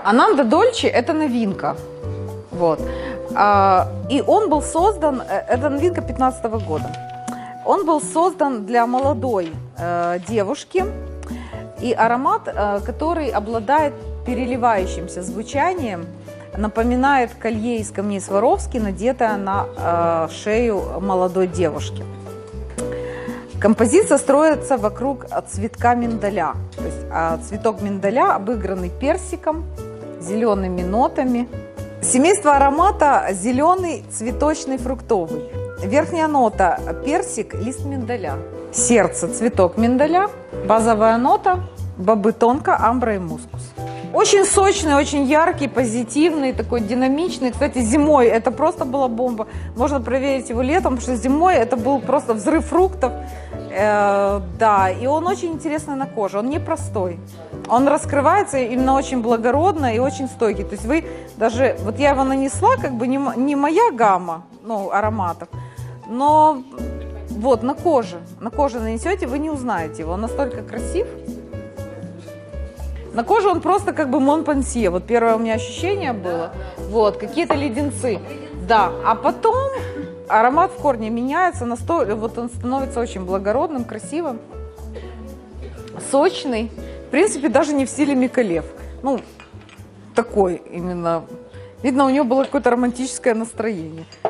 Ананда Дольче – это новинка. Вот. И он был создан, это новинка 2015 года. Он был создан для молодой девушки. И аромат, который обладает переливающимся звучанием, напоминает колье из камней Сваровски, надетое на шею молодой девушки. Композиция строится вокруг цветка миндаля. То есть цветок миндаля обыгранный персиком, зелеными нотами. Семейство аромата зеленый, цветочный, фруктовый. Верхняя нота – персик, лист миндаля. Сердце – цветок миндаля. Базовая нота – бобы тонко, амбра и мускус. Очень сочный, очень яркий, позитивный, такой динамичный. Кстати, зимой это просто была бомба. Можно проверить его летом, потому что зимой это был просто взрыв фруктов. Да, и он очень интересный на коже, он непростой. Он раскрывается именно очень благородно и очень стойкий. То есть вы даже, вот я его нанесла, как бы не моя гамма, ну, ароматов, но вот на коже нанесете, вы не узнаете его, он настолько красив. На коже он просто как бы Монпансье, вот первое у меня ощущение было, вот, какие-то леденцы, да, а потом аромат в корне меняется, вот он становится очень благородным, красивым, сочный, в принципе, даже не в стиле Микалев, ну, такой именно, видно, у него было какое-то романтическое настроение.